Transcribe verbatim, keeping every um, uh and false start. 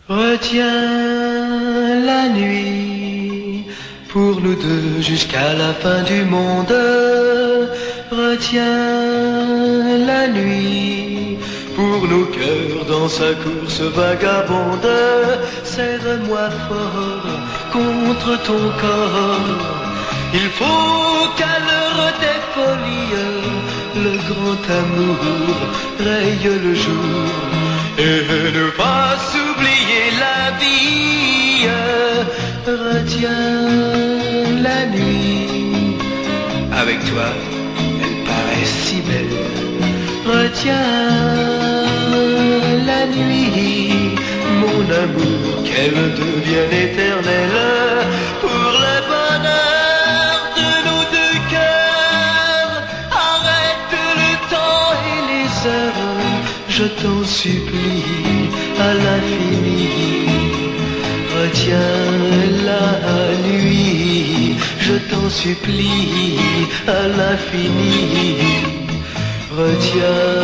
Retiens la nuit pour nous deux jusqu'à la fin du monde. Retiens la nuit pour nos cœurs dans sa course vagabonde. Serre-moi fort contre ton corps. Il faut qu'à l'heure des folies, le grand amour raye le jour. Et ne pas oublier la vie. Retiens la nuit. Avec toi, elle paraît si belle. Retiens la nuit, mon amour, qu'elle devienne éternelle. Pour le bonheur de nos deux cœurs, arrête le temps et les heures. Je t'en supplie à l'infini. Retiens la nuit, je t'en supplie à l'infini. Retiens